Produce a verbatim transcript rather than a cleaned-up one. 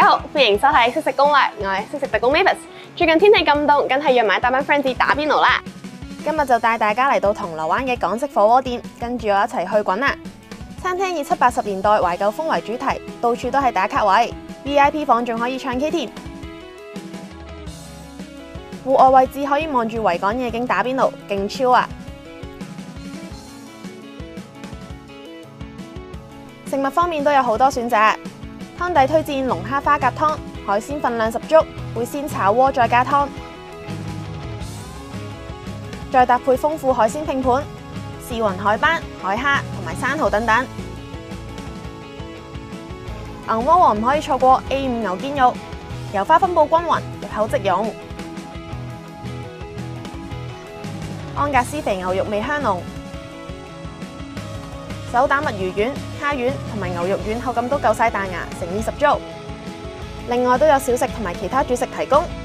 好，歡迎收睇識食攻略，我係識食特工 Mavis。最近天氣咁凍，梗係約埋一大班 friends 打邊爐啦。今日就帶大家嚟到銅鑼灣嘅港式火鍋店，跟住我一齊去滾啦！餐廳以七八十年代懷舊風為主題，到處都係打卡位 ，V I P 房仲可以唱 K 添。戶外位置可以望住維港夜景打邊爐，勁超啊！食物方面都有好多選擇，湯底推薦龍蝦花甲湯，海鮮份量十足，會先炒鍋再加湯，再搭配豐富海鮮拼盤，試雲海斑、海蝦同埋生蠔等等。牛窩王唔可以錯過 A 五牛肩肉，油花分佈均勻，入口即溶。安格斯肥牛肉味香濃。手打墨魚丸、蝦丸同埋牛肉丸口感都夠晒彈牙，誠意十足。另外都有小食同埋其他主食提供。